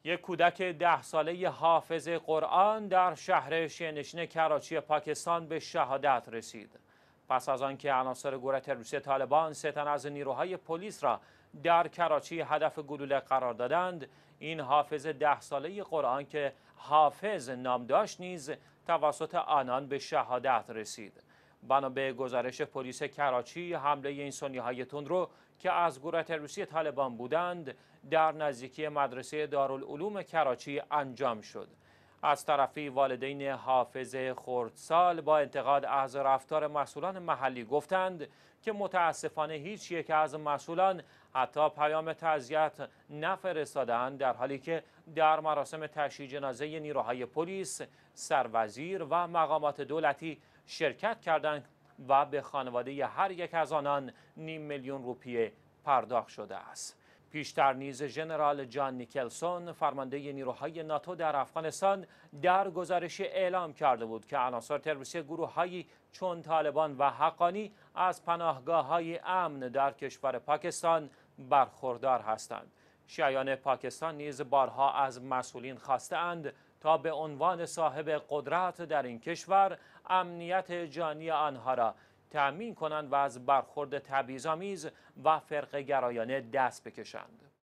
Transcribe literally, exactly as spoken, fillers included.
یک کودک ده ساله حافظ قرآن در شهر شهرنشین کراچی پاکستان به شهادت رسید. پس از آنکه عناصر گروه تروریستی طالبان سه تن از نیروهای پلیس را در کراچی هدف گلوله قرار دادند، این حافظ ده ساله قرآن که حافظ نام داشت نیز توسط آنان به شهادت رسید. بنا به گزارش پلیس کراچی، حمله این سنی‌های تندرو که از گروه تروریستی طالبان بودند در نزدیکی مدرسه دارالعلوم کراچی انجام شد. از طرفی والدین حافظ خردسال با انتقاد از رفتار مسئولان محلی گفتند که متاسفانه هیچ یک از مسئولان حتی پیام تعزیت نفرستادند، در حالی که در مراسم تشییع جنازه نیروهای پلیس سروزیر و مقامات دولتی شرکت کردند و به خانواده هر یک از آنان نیم میلیون روپیه پرداخت شده است. پیشتر نیز ژنرال جان نیکلسون، فرمانده نیروهای ناتو در افغانستان، در گزارشی اعلام کرده بود که عناصر تروریستی گروه‌هایی چون طالبان و حقانی از پناهگاه‌های امن در کشور پاکستان برخوردار هستند. شیعیان پاکستان نیز بارها از مسئولین خواسته‌اند تا به عنوان صاحب قدرت در این کشور امنیت جانی آنها را تأمین کنند و از برخورد تبعیض‌آمیز و فرقه‌گرایانه دست بکشند.